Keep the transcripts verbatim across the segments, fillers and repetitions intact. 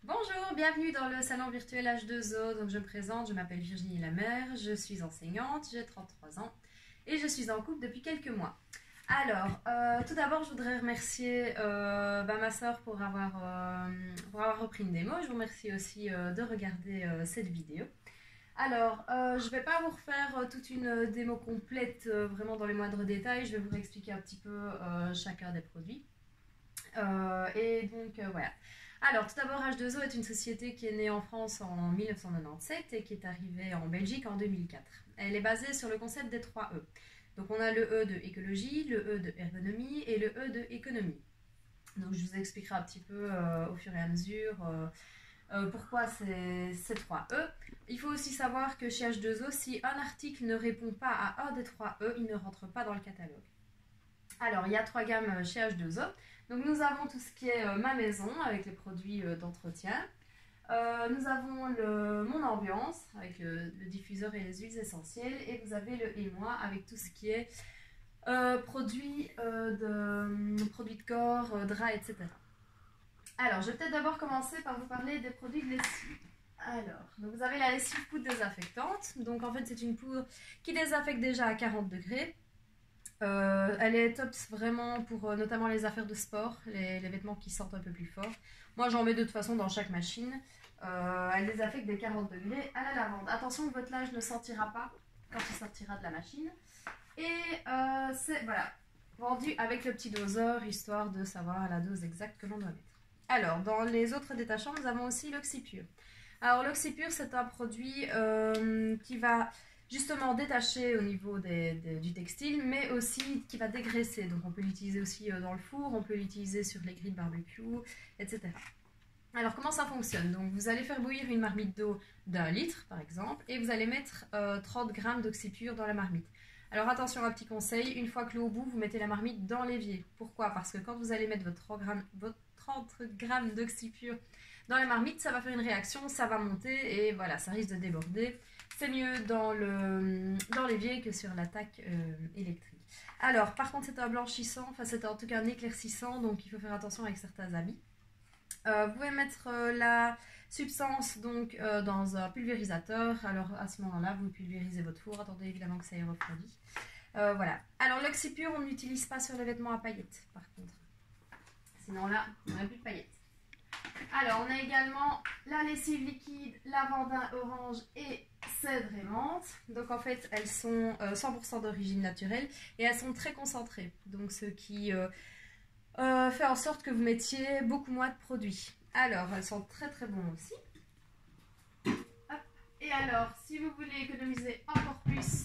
Bonjour, bienvenue dans le salon virtuel H deux O. Donc je me présente, je m'appelle Virginie Lamère, je suis enseignante, j'ai trente-trois ans et je suis en couple depuis quelques mois. Alors, euh, tout d'abord, je voudrais remercier euh, bah, ma soeur pour avoir, euh, pour avoir repris une démo. Je vous remercie aussi euh, de regarder euh, cette vidéo. Alors, euh, je ne vais pas vous refaire euh, toute une démo complète, euh, vraiment dans les moindres détails. Je vais vous expliquer un petit peu euh, chacun des produits. Euh, et donc, euh, voilà. Alors, tout d'abord, H deux O est une société qui est née en France en mille neuf cent quatre-vingt-dix-sept et qui est arrivée en Belgique en deux mille quatre. Elle est basée sur le concept des trois E. Donc, on a le E de écologie, le E de ergonomie et le E de économie. Donc, je vous expliquerai un petit peu euh, au fur et à mesure euh, euh, pourquoi ces, ces trois E. Il faut aussi savoir que chez H deux O, si un article ne répond pas à un des trois E, il ne rentre pas dans le catalogue. Alors, il y a trois gammes chez H deux O. Donc, nous avons tout ce qui est euh, ma maison avec les produits euh, d'entretien. Euh, nous avons le Mon Ambiance avec le, le diffuseur et les huiles essentielles. Et vous avez le Et moi avec tout ce qui est euh, produits, euh, de, produits de corps, euh, draps, et cetera. Alors, je vais peut-être d'abord commencer par vous parler des produits de lessive. Alors, donc vous avez la lessive poudre désaffectante. Donc, en fait, c'est une poudre qui désaffecte déjà à quarante degrés. Euh, elle est top vraiment pour euh, notamment les affaires de sport, les, les vêtements qui sortent un peu plus fort. Moi j'en mets de toute façon dans chaque machine. Euh, elle désaffecte des quarante degrés à la lavande. Attention, votre linge ne sortira pas quand il sortira de la machine. Et euh, c'est voilà, vendu avec le petit doseur, histoire de savoir la dose exacte que l'on doit mettre. Alors, dans les autres détachants, nous avons aussi l'Oxypure. Alors l'Oxypure, c'est un produit euh, qui va justement détaché au niveau des, des, du textile, mais aussi qui va dégraisser. Donc on peut l'utiliser aussi dans le four, on peut l'utiliser sur les grilles de barbecue, et cetera. Alors comment ça fonctionne? Donc vous allez faire bouillir une marmite d'eau d'un litre par exemple, et vous allez mettre euh, trente grammes d'oxypure dans la marmite. Alors attention, un petit conseil, une fois que l'eau au bout, vous mettez la marmite dans l'évier. Pourquoi? Parce que quand vous allez mettre votre trente grammes d'oxypure dans la marmite, ça va faire une réaction, ça va monter et voilà, ça risque de déborder. C'est mieux dans le dans l'évier que sur l'attaque euh, électrique. Alors, par contre, c'est un blanchissant, enfin c'est en tout cas un éclaircissant, donc il faut faire attention avec certains habits. Euh, vous pouvez mettre euh, la substance donc euh, dans un pulvérisateur. Alors à ce moment-là, vous pulvérisez votre four. Attendez évidemment que ça ait refroidi. Euh, voilà. Alors l'oxypure, on n'utilise pas sur les vêtements à paillettes, par contre. Sinon là, on n'a plus de paillettes. Alors, on a également la lessive liquide, lavandin orange et cèdre et menthe. Donc, en fait, elles sont euh, cent pour cent d'origine naturelle et elles sont très concentrées. Donc, ce qui euh, euh, fait en sorte que vous mettiez beaucoup moins de produits. Alors, elles sont très très bonnes aussi. Hop. Et alors, si vous voulez économiser encore plus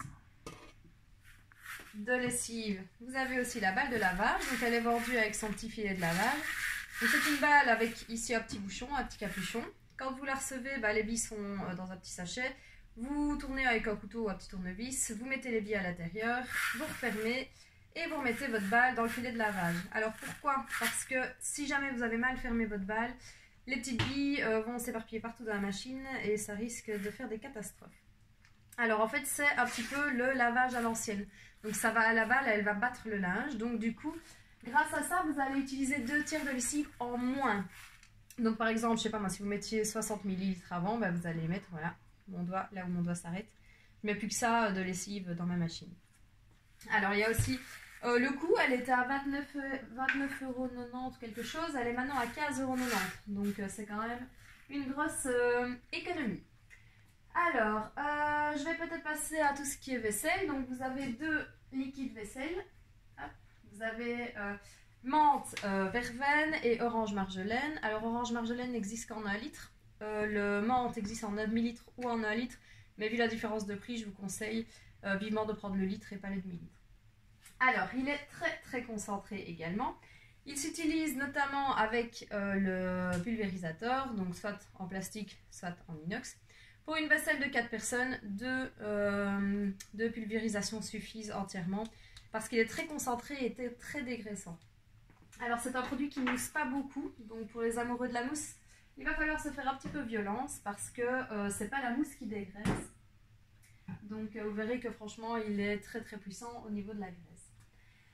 de lessive, vous avez aussi la balle de lavage. Donc, elle est vendue avec son petit filet de lavage. C'est une balle avec ici un petit bouchon, un petit capuchon. Quand vous la recevez, bah, les billes sont dans un petit sachet. Vous tournez avec un couteau ou un petit tournevis, vous mettez les billes à l'intérieur, vous refermez et vous remettez votre balle dans le filet de lavage. Alors pourquoi? Parce que si jamais vous avez mal fermé votre balle, les petites billes euh, vont s'éparpiller partout dans la machine et ça risque de faire des catastrophes. Alors en fait, c'est un petit peu le lavage à l'ancienne. Donc ça va à la balle, elle va battre le linge. Donc du coup, grâce à ça, vous allez utiliser deux tiers de lessive en moins. Donc par exemple, je sais pas moi, si vous mettiez soixante millilitres avant, bah, vous allez mettre, voilà, mon doigt, là où mon doigt s'arrête. Je mets plus que ça de lessive dans ma machine. Alors il y a aussi euh, le coût, elle était à vingt-neuf euros quatre-vingt-dix quelque chose, elle est maintenant à quinze euros quatre-vingt-dix. Donc euh, c'est quand même une grosse euh, économie. Alors, euh, je vais peut-être passer à tout ce qui est vaisselle. Donc vous avez deux liquides vaisselle. Hop. Vous avez euh, menthe, euh, verveine et orange marjolaine. Alors orange marjolaine n'existe qu'en un litre. Euh, le menthe existe en un demi-litre ou en un litre. Mais vu la différence de prix, je vous conseille euh, vivement de prendre le litre et pas le demi-litre. Alors, il est très très concentré également. Il s'utilise notamment avec euh, le pulvérisateur, donc soit en plastique, soit en inox. Pour une vaisselle de quatre personnes, deux, euh, deux pulvérisations suffisent entièrement parce qu'il est très concentré et très dégraissant. Alors c'est un produit qui ne mousse pas beaucoup, donc pour les amoureux de la mousse, il va falloir se faire un petit peu violence parce que euh, c'est pas la mousse qui dégraisse. Donc euh, vous verrez que franchement il est très très puissant au niveau de la graisse.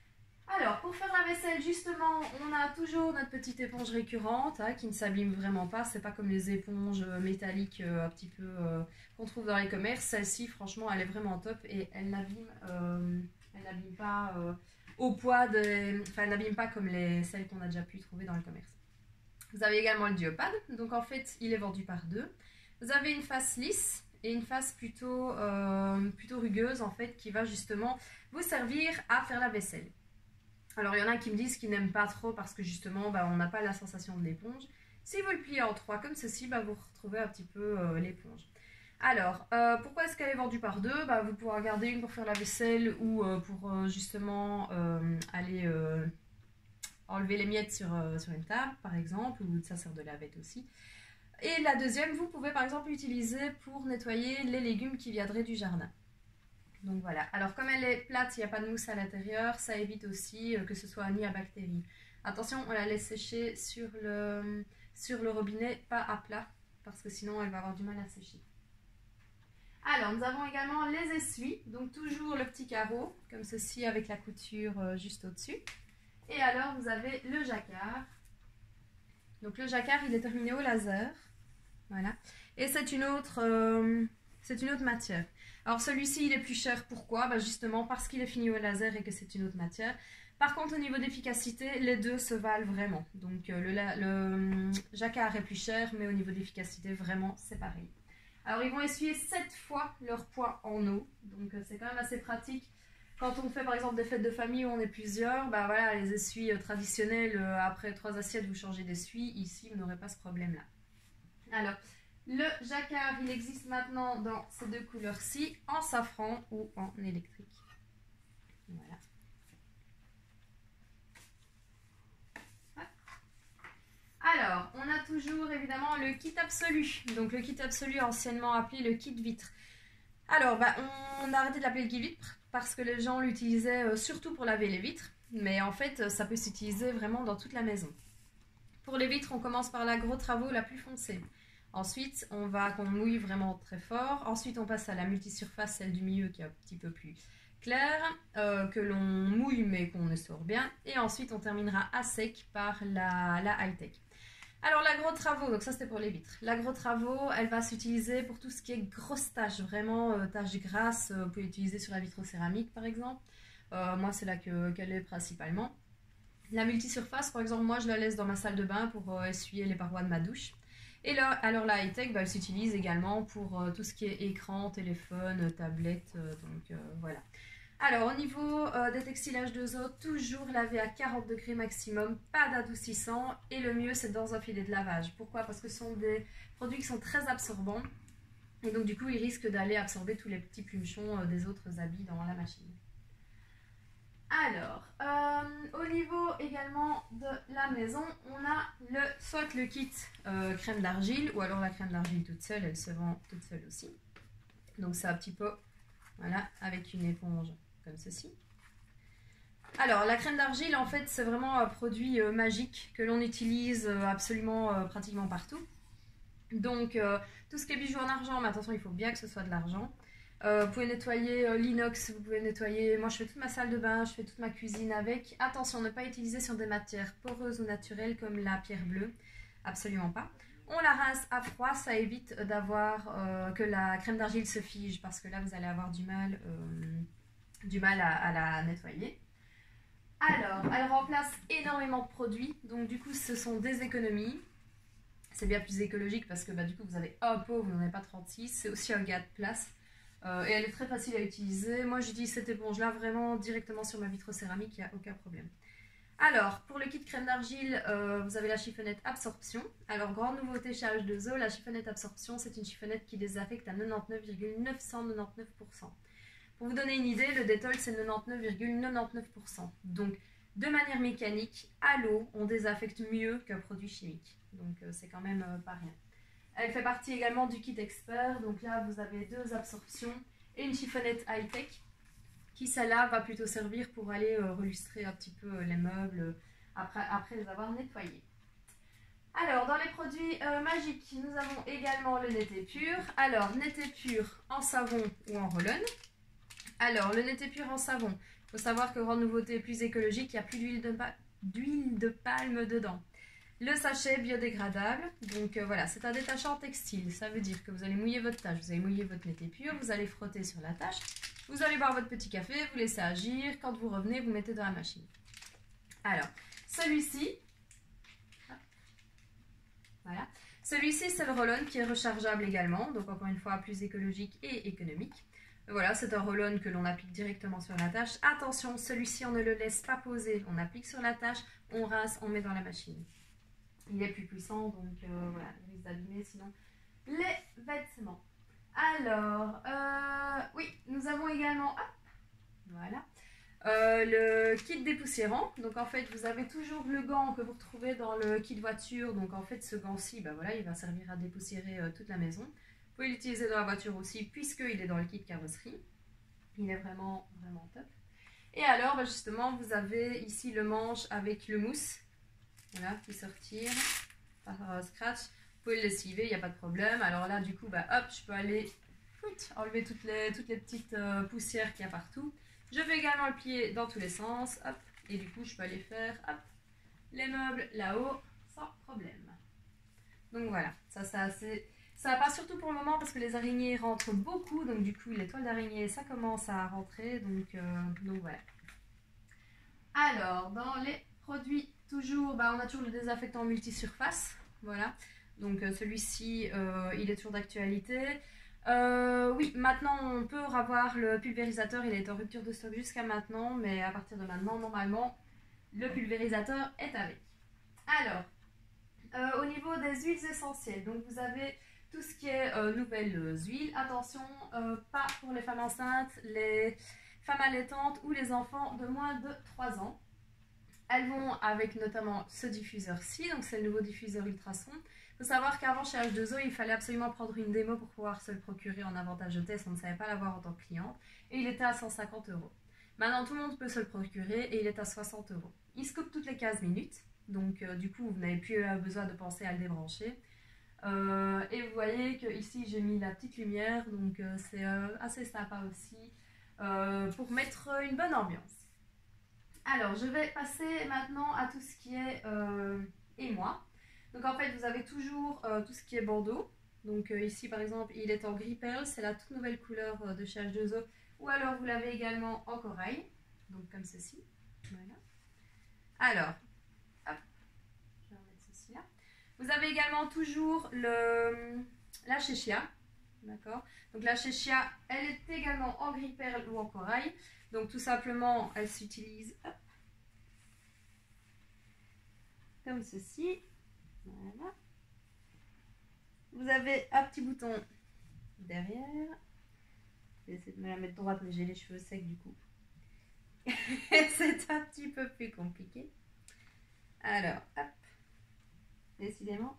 Alors, pour faire la vaisselle, justement, on a toujours notre petite éponge récurrente hein, qui ne s'abîme vraiment pas. C'est pas comme les éponges métalliques euh, un petit peu euh, qu'on trouve dans les commerces. Celle-ci, franchement, elle est vraiment top et elle n'abîme euh, elle n'abîme pas euh, au poids des... Enfin, elle n'abîme pas comme les, celles qu'on a déjà pu trouver dans le commerce. Vous avez également le Diopad. Donc, en fait, il est vendu par deux. Vous avez une face lisse et une face plutôt, euh, plutôt rugueuse, en fait, qui va justement vous servir à faire la vaisselle. Alors, il y en a qui me disent qu'ils n'aiment pas trop parce que justement, bah, on n'a pas la sensation de l'éponge. Si vous le pliez en trois comme ceci, bah, vous retrouvez un petit peu euh, l'éponge. Alors, euh, pourquoi est-ce qu'elle est vendue par deux? Bah, vous pourrez en garder une pour faire la vaisselle ou euh, pour euh, justement euh, aller euh, enlever les miettes sur, euh, sur une table, par exemple, ou ça sert de lavette aussi. Et la deuxième, vous pouvez par exemple l'utiliser pour nettoyer les légumes qui viendraient du jardin. Donc voilà, alors comme elle est plate, il n'y a pas de mousse à l'intérieur, ça évite aussi que ce soit nid à bactéries. Attention, on la laisse sécher sur le, sur le robinet, pas à plat, parce que sinon elle va avoir du mal à sécher. Alors, nous avons également les essuies, donc toujours le petit carreau, comme ceci avec la couture juste au-dessus. Et alors, vous avez le jacquard. Donc le jacquard, il est terminé au laser, voilà. Et c'est une autre... Euh, c'est une autre matière. Alors celui-ci il est plus cher, pourquoi? Bah justement parce qu'il est fini au laser et que c'est une autre matière. Par contre au niveau d'efficacité, les deux se valent vraiment. Donc euh, le, le jacquard est plus cher, mais au niveau d'efficacité, vraiment c'est pareil. Alors ils vont essuyer sept fois leur poids en eau, donc euh, c'est quand même assez pratique. Quand on fait par exemple des fêtes de famille où on est plusieurs, bah voilà, les essuies euh, traditionnelles, euh, après trois assiettes vous changez d'essuie, ici vous n'aurez pas ce problème là. Alors... le jacquard, il existe maintenant dans ces deux couleurs-ci, en safran ou en électrique. Voilà. Alors, on a toujours évidemment le kit absolu. Donc le kit absolu, anciennement appelé le kit vitre. Alors, bah, on a arrêté de l'appeler le kit vitre parce que les gens l'utilisaient surtout pour laver les vitres. Mais en fait, ça peut s'utiliser vraiment dans toute la maison. Pour les vitres, on commence par la gros travaux la plus foncée. Ensuite, on va qu'on mouille vraiment très fort. Ensuite, on passe à la multisurface, celle du milieu qui est un petit peu plus claire, euh, que l'on mouille mais qu'on essore bien. Et ensuite, on terminera à sec par la, la high-tech. Alors, la gros travaux, donc ça c'était pour les vitres. La gros travaux, elle va s'utiliser pour tout ce qui est grosses taches, vraiment euh, taches grasses. Euh, vous pouvez l'utiliser sur la vitrocéramique par exemple. Euh, moi, c'est là que, qu'elle est principalement. La multisurface, par exemple, moi je la laisse dans ma salle de bain pour euh, essuyer les parois de ma douche. Et là, alors la high-tech, bah, elle s'utilise également pour euh, tout ce qui est écran, téléphone, tablette, euh, donc euh, voilà. Alors au niveau euh, des textiles H deux O, toujours laver à quarante degrés maximum, pas d'adoucissant, et le mieux c'est dans un filet de lavage. Pourquoi? Parce que ce sont des produits qui sont très absorbants, et donc du coup ils risquent d'aller absorber tous les petits pluchons euh, des autres habits dans la machine. Alors, euh, au niveau également de la maison, on a le, soit le kit euh, crème d'argile, ou alors la crème d'argile toute seule, elle se vend toute seule aussi. Donc c'est un petit peu, voilà, avec une éponge comme ceci. Alors, la crème d'argile, en fait, c'est vraiment un produit euh, magique que l'on utilise euh, absolument euh, pratiquement partout. Donc, euh, tout ce qui est bijoux en argent, mais attention, il faut bien que ce soit de l'argent. Euh, vous pouvez nettoyer euh, l'inox, vous pouvez nettoyer, moi je fais toute ma salle de bain, je fais toute ma cuisine avec. Attention, ne pas utiliser sur des matières poreuses ou naturelles comme la pierre bleue, absolument pas. On la rince à froid, ça évite d'avoir euh, que la crème d'argile se fige parce que là vous allez avoir du mal, euh, du mal à, à la nettoyer. Alors, elle remplace énormément de produits, donc du coup ce sont des économies. C'est bien plus écologique parce que bah, du coup vous avez un pot, vous n'en avez pas trente-six, c'est aussi un gain de place. Euh, et elle est très facile à utiliser. Moi j'utilise cette éponge là vraiment directement sur ma vitrocéramique, il n'y a aucun problème. Alors pour le kit crème d'argile, euh, vous avez la chiffonnette absorption. Alors grande nouveauté chez H deux O, la chiffonnette absorption c'est une chiffonnette qui désaffecte à quatre-vingt-dix-neuf virgule neuf cent quatre-vingt-dix-neuf pour cent. Pour vous donner une idée, le Dettol c'est quatre-vingt-dix-neuf virgule quatre-vingt-dix-neuf pour cent. Donc de manière mécanique, à l'eau, on désaffecte mieux qu'un produit chimique. Donc euh, c'est quand même euh, pas rien. Elle fait partie également du kit expert, donc là vous avez deux absorptions et une chiffonnette high-tech qui celle-là va plutôt servir pour aller euh, relustrer un petit peu euh, les meubles après, après les avoir nettoyés. Alors dans les produits euh, magiques, nous avons également le Netté Pur. Alors Netté Pur en savon ou en roll-on. Alors le Netté Pur en savon, Il faut savoir que grande nouveauté plus écologique, il n'y a plus d'huile de, d'huile de palme dedans. Le sachet biodégradable, donc euh, voilà, c'est un détachant textile. Ça veut dire que vous allez mouiller votre tâche, vous allez mouiller votre mété pur, vous allez frotter sur la tâche, vous allez boire votre petit café, vous laissez agir, quand vous revenez, vous mettez dans la machine. Alors, celui-ci, voilà, celui-ci c'est le roll-on qui est rechargeable également, donc encore une fois plus écologique et économique. Voilà, c'est un roll-on que l'on applique directement sur la tâche. Attention, celui-ci on ne le laisse pas poser, on applique sur la tâche, on rince, on met dans la machine. Il est plus puissant, donc euh, voilà, il risque d'abîmer sinon les vêtements. Alors, euh, oui, nous avons également, hop, voilà, euh, le kit dépoussiérant. Donc en fait, vous avez toujours le gant que vous retrouvez dans le kit voiture. Donc en fait, ce gant-ci, ben voilà, il va servir à dépoussiérer euh, toute la maison. Vous pouvez l'utiliser dans la voiture aussi, puisqu'il est dans le kit carrosserie. Il est vraiment, vraiment top. Et alors, ben justement, vous avez ici le manche avec le mousse. Voilà, qui sortir par euh, scratch. Vous pouvez le lessiver, il n'y a pas de problème. Alors là, du coup, bah, hop, je peux aller enlever toutes les, toutes les petites euh, poussières qu'il y a partout. Je vais également le plier dans tous les sens. Hop, et du coup, je peux aller faire hop, les meubles là-haut sans problème. Donc voilà, ça, ça, assez... ça va pas surtout pour le moment parce que les araignées rentrent beaucoup. Donc du coup, les toiles d'araignée, ça commence à rentrer. Donc, euh, donc voilà. Alors, dans les produits, toujours, bah, on a toujours le désinfectant multisurface, voilà, donc euh, celui-ci, euh, il est toujours d'actualité. Euh, oui, maintenant, on peut avoir le pulvérisateur, il est en rupture de stock jusqu'à maintenant, mais à partir de maintenant, normalement, le pulvérisateur est avec. Alors, euh, au niveau des huiles essentielles, donc vous avez tout ce qui est euh, nouvelles huiles. Attention, euh, pas pour les femmes enceintes, les femmes allaitantes ou les enfants de moins de trois ans. Elles vont avec notamment ce diffuseur-ci, donc c'est le nouveau diffuseur ultrason. Il faut savoir qu'avant chez H deux O, il fallait absolument prendre une démo pour pouvoir se le procurer en avantage de test, on ne savait pas l'avoir en tant que cliente, et il était à cent cinquante euros. Maintenant tout le monde peut se le procurer et il est à soixante euros. Il se coupe toutes les quinze minutes, donc euh, du coup vous n'avez plus besoin de penser à le débrancher. Euh, et vous voyez que ici j'ai mis la petite lumière, donc euh, c'est euh, assez sympa aussi euh, pour mettre une bonne ambiance. Alors, je vais passer maintenant à tout ce qui est euh, émoi. Donc en fait, vous avez toujours euh, tout ce qui est bandeau. Donc euh, ici, par exemple, il est en gris perle. C'est la toute nouvelle couleur euh, de chez H deux O. Ou alors, vous l'avez également en corail. Donc comme ceci. Voilà. Alors, hop, je vais remettre ceci là. Vous avez également toujours le, la chéchia. D'accord. Donc la chéchia, elle est également en gris perle ou en corail. Donc tout simplement, elle s'utilise comme ceci. Voilà. Vous avez un petit bouton derrière. Je vais essayer de me la mettre droite, mais j'ai les cheveux secs du coup. C'est un petit peu plus compliqué. Alors, hop. Décidément.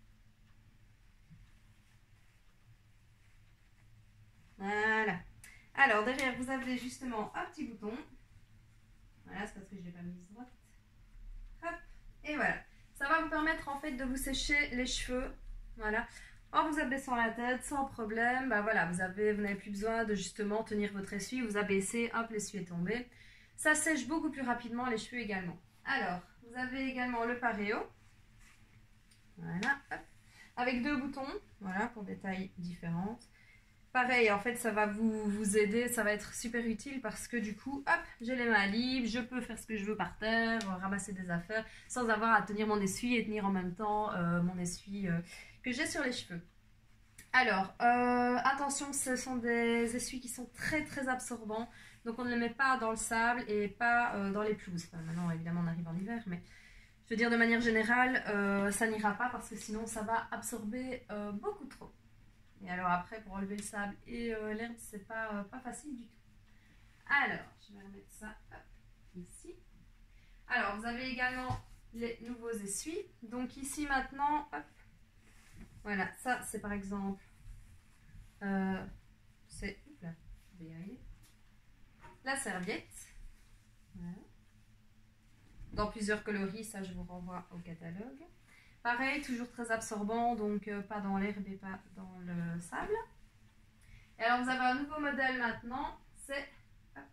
Voilà. Alors, derrière, vous avez justement un petit bouton. Voilà, c'est parce que je ne l'ai pas mise droite. Hop. Et voilà. Ça va vous permettre en fait de vous sécher les cheveux. Voilà. En vous abaissant la tête sans problème. Bah voilà, vous avez, vous n'avez plus besoin de justement tenir votre essuie, vous abaissez, hop, l'essuie est tombé. Ça sèche beaucoup plus rapidement les cheveux également. Alors, vous avez également le paréo. Voilà. Hop. Avec deux boutons. Voilà, pour des tailles différentes. Pareil, en fait, ça va vous, vous aider, ça va être super utile parce que du coup, hop, j'ai les mains libres, je peux faire ce que je veux par terre, ramasser des affaires, sans avoir à tenir mon essuie et tenir en même temps euh, mon essuie euh, que j'ai sur les cheveux. Alors, euh, attention, ce sont des essuies qui sont très très absorbants, donc on ne les met pas dans le sable et pas euh, dans les pelouses. Enfin, maintenant, évidemment, on arrive en hiver, mais je veux dire, de manière générale, euh, ça n'ira pas parce que sinon, ça va absorber euh, beaucoup trop. Et alors après, pour enlever le sable et euh, l'herbe, c'est pas, euh, pas facile du tout. Alors, je vais remettre ça hop, ici. Alors, vous avez également les nouveaux essuies. Donc ici maintenant, hop, voilà, ça c'est par exemple, euh, c'est, là, je vais y arriver, la serviette. Voilà. Dans plusieurs coloris, ça je vous renvoie au catalogue. Pareil, toujours très absorbant, donc euh, pas dans l'herbe et pas dans le sable. Et alors vous avez un nouveau modèle maintenant, c'est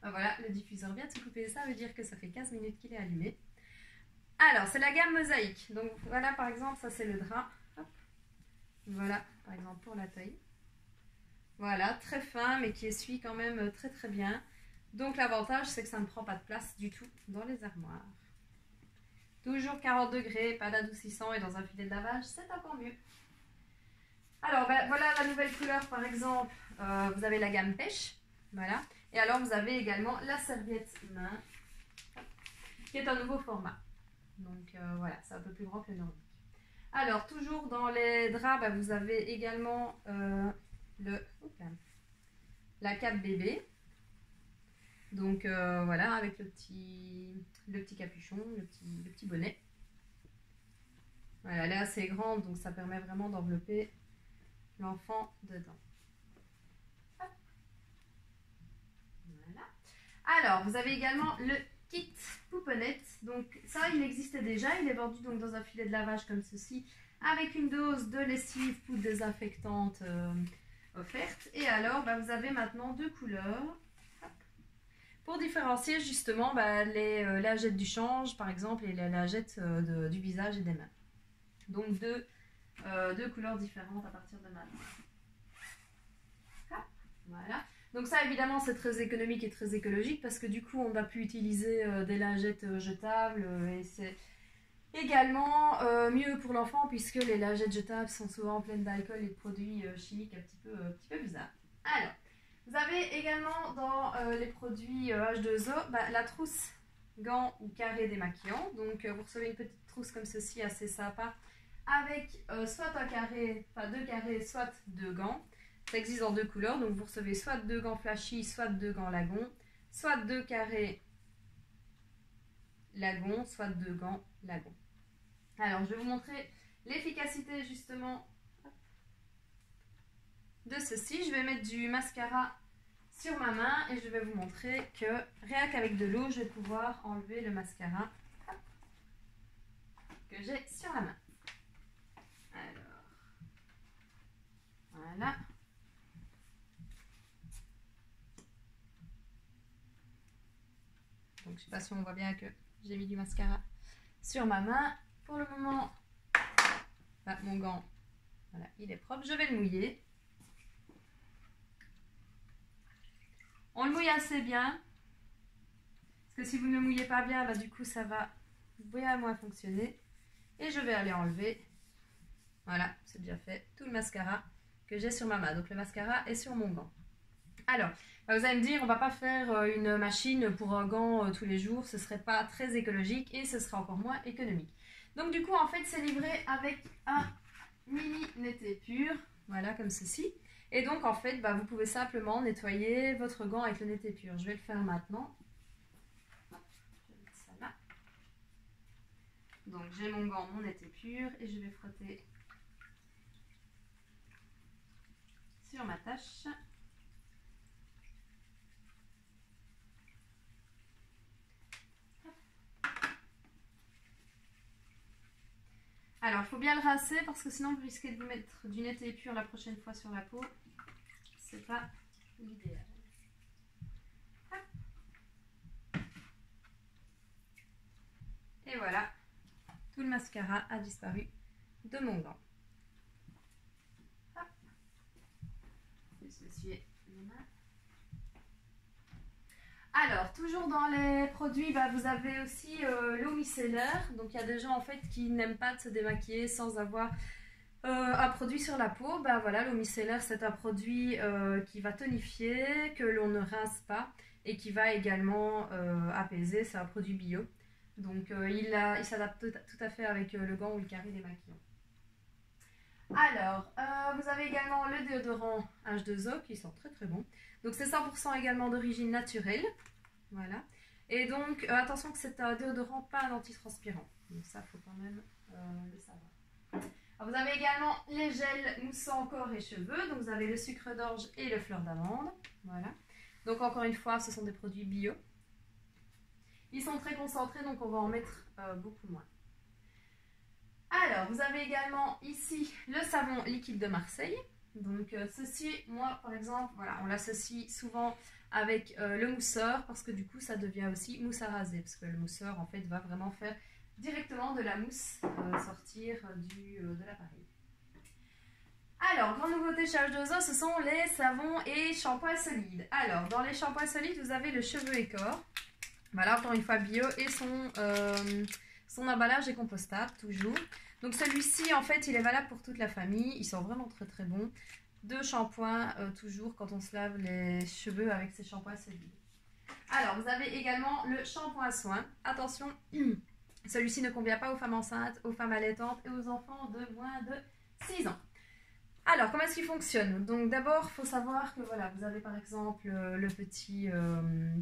Ah, voilà, le diffuseur vient de se couper, ça veut dire que ça fait quinze minutes qu'il est allumé. Alors, c'est la gamme mosaïque. Donc voilà, par exemple, ça c'est le drap. Hop. Voilà, par exemple, pour la taille. Voilà, très fin, mais qui essuie quand même très très bien. Donc l'avantage, c'est que ça ne prend pas de place du tout dans les armoires. Toujours quarante degrés, pas d'adoucissant et dans un filet de lavage, c'est encore mieux. Alors, ben, voilà la nouvelle couleur, par exemple. Euh, vous avez la gamme pêche. Voilà. Et alors, vous avez également la serviette main, qui est un nouveau format. Donc, euh, voilà, c'est un peu plus grand que le nordique. Alors, toujours dans les draps, ben, vous avez également euh, le, okay, la cape bébé. Donc, euh, voilà, avec le petit, le petit capuchon, le petit, le petit bonnet. Voilà, elle est assez grande, donc ça permet vraiment d'envelopper l'enfant dedans. Hop. Voilà. Alors, vous avez également le kit pouponnette. Donc ça, il existait déjà. Il est vendu donc dans un filet de lavage comme ceci, avec une dose de lessive poudre désinfectante euh, offerte. Et alors, bah, vous avez maintenant deux couleurs. Hop. Pour différencier justement bah, les euh, lingettes du change, par exemple, et les lingettes euh, de, du visage et des mains. Donc deux, euh, deux couleurs différentes à partir de maintenant. Hop. Voilà. Donc ça, évidemment, c'est très économique et très écologique parce que du coup, on va plus utiliser euh, des lingettes euh, jetables euh, et c'est également euh, mieux pour l'enfant puisque les lingettes jetables sont souvent pleines d'alcool et de produits euh, chimiques un petit peu, euh, un petit peu bizarres. Alors, vous avez également dans euh, les produits euh, H deux O bah, la trousse gants ou carré démaquillant. Donc, euh, vous recevez une petite trousse comme ceci, assez sympa, avec euh, soit un carré, enfin deux carrés, soit deux gants. Ça existe en deux couleurs, donc vous recevez soit deux gants flashy, soit deux gants lagon, soit deux carrés lagon, soit deux gants lagon. Alors, je vais vous montrer l'efficacité justement de ceci. Je vais mettre du mascara sur ma main et je vais vous montrer que rien qu'avec de l'eau, je vais pouvoir enlever le mascara que j'ai sur la main. Alors, voilà. Donc, je ne sais pas si on voit bien que j'ai mis du mascara sur ma main. Pour le moment, bah, mon gant, voilà, il est propre. Je vais le mouiller. On le mouille assez bien. Parce que si vous ne le mouillez pas bien, bah, du coup, ça va bien moins fonctionner. Et je vais aller enlever. Voilà, c'est déjà fait. Tout le mascara que j'ai sur ma main. Donc, le mascara est sur mon gant. Alors, vous allez me dire, on ne va pas faire une machine pour un gant tous les jours, ce ne serait pas très écologique et ce serait encore moins économique. Donc du coup, en fait, c'est livré avec un mini netté pur, voilà, comme ceci. Et donc, en fait, bah, vous pouvez simplement nettoyer votre gant avec le netté pur. Je vais le faire maintenant. Je vais mettre ça là. Donc, j'ai mon gant, mon netté pur, et je vais frotter sur ma tâche. Alors, il faut bien le rincer parce que sinon vous risquez de vous mettre du netté pur la prochaine fois sur la peau. C'est pas l'idéal. Et voilà, tout le mascara a disparu de mon gant. Hop. Je vais s'essuyer les mains. Alors, toujours dans les produits, bah, vous avez aussi euh, l'eau micellaire. Donc, il y a des gens en fait qui n'aiment pas de se démaquiller sans avoir euh, un produit sur la peau. Bah, voilà, l'eau micellaire, c'est un produit euh, qui va tonifier, que l'on ne rince pas et qui va également euh, apaiser. C'est un produit bio. Donc, euh, il, il s'adapte tout, tout à fait avec euh, le gant ou le carré démaquillant. Alors, euh, vous avez également le déodorant H deux O qui sent très très bon. Donc c'est cent pour cent également d'origine naturelle. Voilà. Et donc, euh, attention que c'est un déodorant, pas un antitranspirant. Donc ça, il faut quand même euh, le savoir. Alors, vous avez également les gels moussants corps et cheveux. Donc vous avez le sucre d'orge et le fleur d'amande. Voilà. Donc encore une fois, ce sont des produits bio. Ils sont très concentrés, donc on va en mettre euh, beaucoup moins. Alors, vous avez également ici le savon liquide de Marseille. Donc, euh, ceci, moi, par exemple, voilà, on l'associe souvent avec euh, le mousseur parce que du coup ça devient aussi mousse à raser parce que le mousseur en fait va vraiment faire directement de la mousse euh, sortir du, euh, de l'appareil. Alors, grande nouveauté chez H deux O, ce sont les savons et shampoings solides. Alors, dans les shampoings solides, vous avez le cheveux et corps. Voilà, encore une fois bio et son, euh, son emballage est compostable, toujours. Donc celui-ci, en fait, il est valable pour toute la famille. Ils sont vraiment très très bons. Deux shampoings, euh, toujours, quand on se lave les cheveux avec ces shampoings solides. Alors, vous avez également le shampoing à soins. Attention, celui-ci ne convient pas aux femmes enceintes, aux femmes allaitantes et aux enfants de moins de six ans. Alors, comment est-ce qu'il fonctionne? Donc d'abord, il faut savoir que voilà, vous avez par exemple euh, le petit, euh,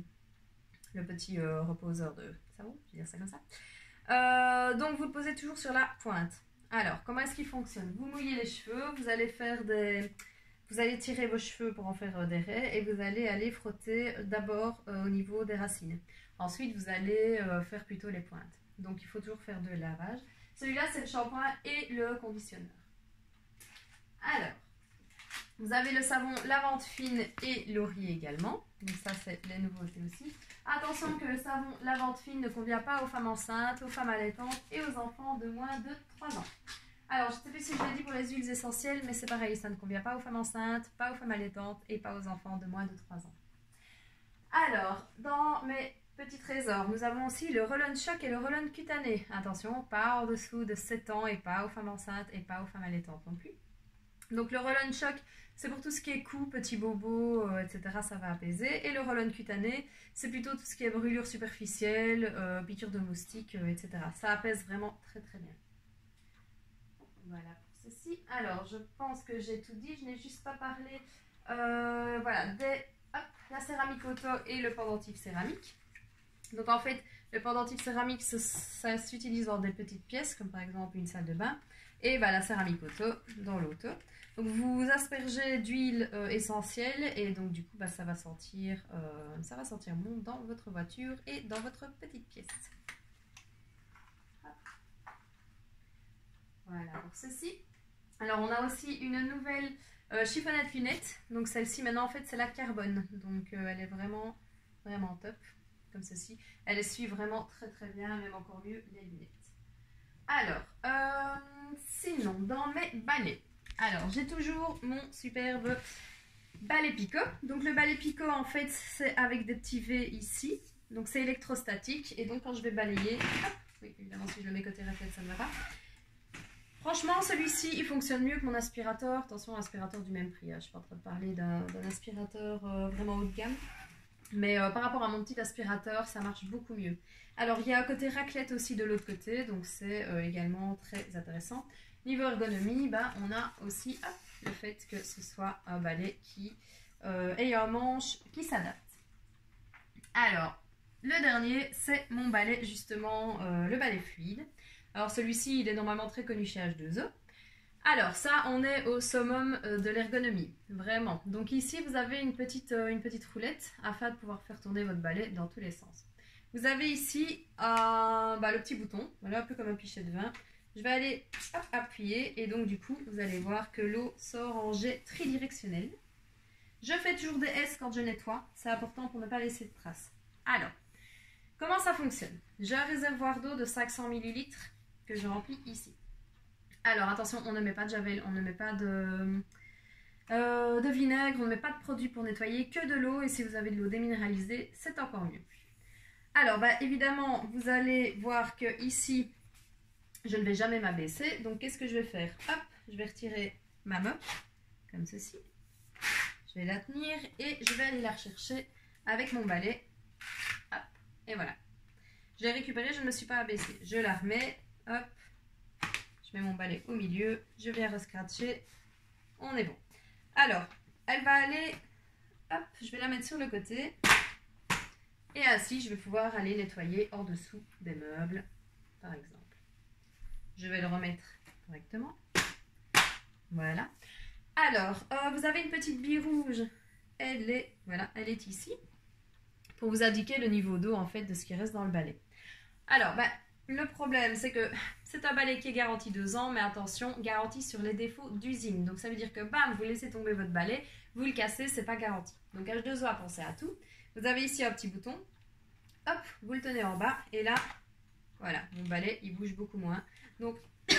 le petit euh, reposeur de savon, je vais dire ça comme ça. Euh, donc vous le posez toujours sur la pointe. Alors, comment est-ce qu'il fonctionne? Vous mouillez les cheveux, vous allez faire des... Vous allez tirer vos cheveux pour en faire euh, des raies et vous allez aller frotter d'abord euh, au niveau des racines. Ensuite, vous allez euh, faire plutôt les pointes. Donc il faut toujours faire deux lavages. Celui-là, c'est le shampoing et le conditionneur. Alors, vous avez le savon lavande fine et laurier également. Donc ça, c'est les nouveautés aussi. Attention que le savon lavande fine ne convient pas aux femmes enceintes, aux femmes allaitantes et aux enfants de moins de trois ans. Alors, je ne sais plus si je l'ai dit pour les huiles essentielles, mais c'est pareil, ça ne convient pas aux femmes enceintes, pas aux femmes allaitantes et pas aux enfants de moins de trois ans. Alors, dans mes petits trésors, nous avons aussi le roll-on choc et le roll-on cutané. Attention, pas en dessous de sept ans et pas aux femmes enceintes et pas aux femmes allaitantes non plus. Donc le roll-on choc, c'est pour tout ce qui est coups, petits bobos, euh, et cetera. Ça va apaiser. Et le roll-on cutané, c'est plutôt tout ce qui est brûlure superficielle, euh, piqûre de moustiques, euh, et cetera. Ça apaise vraiment très très bien. Voilà pour ceci. Alors, je pense que j'ai tout dit. Je n'ai juste pas parlé euh, voilà, des, hop, la céramique auto et le pendentif céramique. Donc en fait, le pendentif céramique, ça, ça s'utilise dans des petites pièces, comme par exemple une salle de bain. Et bah, la céramique auto dans l'auto. Donc vous aspergez d'huile euh, essentielle et donc du coup bah, ça va sentir euh, ça va sentir bon dans votre voiture et dans votre petite pièce. Hop. Voilà pour ceci. Alors on a aussi une nouvelle euh, chiffonnette lunettes. Donc celle-ci maintenant en fait c'est la carbone. Donc euh, elle est vraiment vraiment top comme ceci. Elle essuie vraiment très très bien, même encore mieux les lunettes. Alors, euh, sinon, dans mes balais, alors j'ai toujours mon superbe balai picot. Donc le balai picot, en fait, c'est avec des petits V ici. Donc c'est électrostatique. Et donc quand je vais balayer, hop, oui, évidemment, si je le mets côté réflexe, ça ne va pas. Franchement, celui-ci, il fonctionne mieux que mon aspirateur. Attention, aspirateur du même prix. Hein. Je suis pas en train de parler d'un aspirateur euh, vraiment haut de gamme. Mais euh, par rapport à mon petit aspirateur, ça marche beaucoup mieux. Alors, il y a un côté raclette aussi de l'autre côté, donc c'est euh, également très intéressant. Niveau ergonomie, bah, on a aussi hop, le fait que ce soit un balai qui euh, ait un manche qui s'adapte. Alors, le dernier, c'est mon balai, justement, euh, le balai fluide. Alors, celui-ci, il est normalement très connu chez H deux O. Alors ça, on est au summum de l'ergonomie, vraiment. Donc ici, vous avez une petite, euh, une petite roulette afin de pouvoir faire tourner votre balai dans tous les sens. Vous avez ici euh, bah, le petit bouton, voilà, un peu comme un pichet de vin. Je vais aller hop, appuyer et donc du coup, vous allez voir que l'eau sort en jet tridirectionnel. Je fais toujours des S quand je nettoie, c'est important pour ne pas laisser de traces. Alors, comment ça fonctionne? J'ai un réservoir d'eau de cinq cents millilitres que je remplis ici. Alors attention, on ne met pas de javel, on ne met pas de, euh, de vinaigre, on ne met pas de produit pour nettoyer, que de l'eau. Et si vous avez de l'eau déminéralisée, c'est encore mieux. Alors bah, évidemment, vous allez voir que ici, je ne vais jamais m'abaisser. Donc qu'est-ce que je vais faire? Hop, je vais retirer ma mop, comme ceci. Je vais la tenir et je vais aller la rechercher avec mon balai. Hop, et voilà. Je l'ai récupérée, je ne me suis pas abaissée. Je la remets, hop. Je mets mon balai au milieu, je viens rescratcher, on est bon. Alors, elle va aller, hop, je vais la mettre sur le côté. Et ainsi, je vais pouvoir aller nettoyer en dessous des meubles, par exemple. Je vais le remettre correctement. Voilà. Alors, euh, vous avez une petite bille rouge. Elle est, voilà, elle est ici. Pour vous indiquer le niveau d'eau, en fait, de ce qui reste dans le balai. Alors, bah, le problème, c'est que c'est un balai qui est garanti deux ans, mais attention, garanti sur les défauts d'usine. Donc ça veut dire que bam, vous laissez tomber votre balai, vous le cassez, c'est pas garanti. Donc H deux O a pensé à tout. Vous avez ici un petit bouton, hop, vous le tenez en bas, et là, voilà, mon balai, il bouge beaucoup moins. Donc,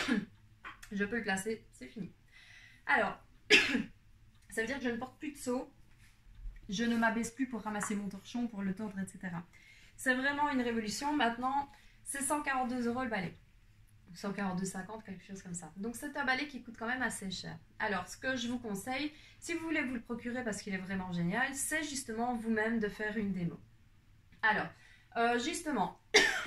je peux le placer, c'est fini. Alors, ça veut dire que je ne porte plus de seau, je ne m'abaisse plus pour ramasser mon torchon, pour le tordre, et cetera. C'est vraiment une révolution. Maintenant, c'est cent quarante-deux euros le balai. cent quarante-deux cinquante, quelque chose comme ça. Donc c'est un balai qui coûte quand même assez cher. Alors ce que je vous conseille, si vous voulez vous le procurer parce qu'il est vraiment génial, c'est justement vous-même de faire une démo. Alors, euh, justement,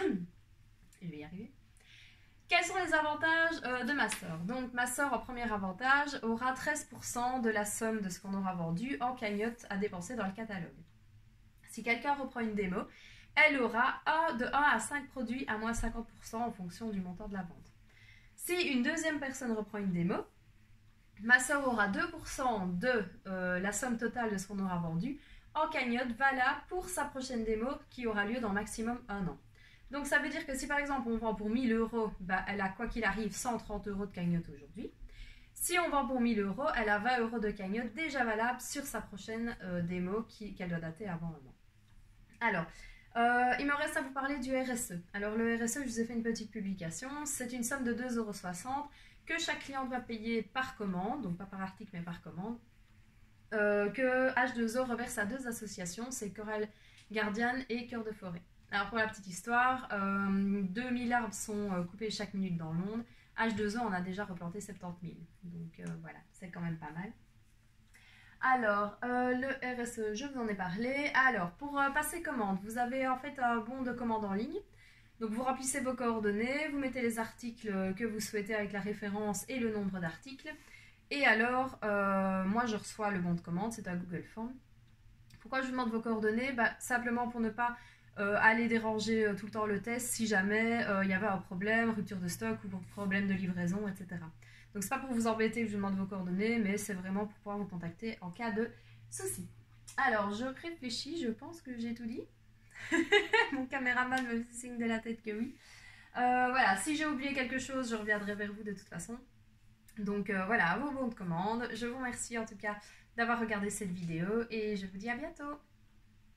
je vais y arriver. Quels sont les avantages euh, de ma soeur? Donc ma soeur, en premier avantage, aura treize pour cent de la somme de ce qu'on aura vendu en cagnotte à dépenser dans le catalogue. Si quelqu'un reprend une démo, elle aura de un à cinq produits à moins cinquante pour cent en fonction du montant de la vente. Si une deuxième personne reprend une démo, ma soeur aura deux pour cent de euh, la somme totale de ce qu'on aura vendu en cagnotte valable pour sa prochaine démo qui aura lieu dans maximum un an. Donc ça veut dire que si par exemple on vend pour mille euros, bah, elle a quoi qu'il arrive cent trente euros de cagnotte aujourd'hui. Si on vend pour mille euros, elle a vingt euros de cagnotte déjà valable sur sa prochaine euh, démo qu'elle doit dater avant un an. Alors, Euh, il me reste à vous parler du R S E. Alors le R S E, je vous ai fait une petite publication. C'est une somme de deux euros soixante que chaque client doit payer par commande, donc pas par article mais par commande, euh, que H deux O reverse à deux associations, c'est Corail Guardian et Cœur de Forêt. Alors pour la petite histoire, euh, deux mille arbres sont euh, coupés chaque minute dans le monde. H deux O en a déjà replanté soixante-dix mille. Donc euh, voilà, c'est quand même pas mal. Alors, euh, le R S E, je vous en ai parlé. Alors, pour euh, passer commande, vous avez en fait un bon de commande en ligne. Donc, vous remplissez vos coordonnées, vous mettez les articles que vous souhaitez avec la référence et le nombre d'articles. Et alors, euh, moi, je reçois le bon de commande, c'est un Google Form. Pourquoi je vous demande vos coordonnées? Bah, simplement pour ne pas euh, aller déranger euh, tout le temps le test si jamais euh, il y avait un problème, rupture de stock ou problème de livraison, et cetera. Donc c'est pas pour vous embêter que je vous demande vos coordonnées, mais c'est vraiment pour pouvoir vous contacter en cas de souci. Alors je réfléchis, je pense que j'ai tout dit. Mon caméraman me signe de la tête que oui. Euh, voilà, si j'ai oublié quelque chose, je reviendrai vers vous de toute façon. Donc euh, voilà, vos bons de commande. Je vous remercie en tout cas d'avoir regardé cette vidéo et je vous dis à bientôt.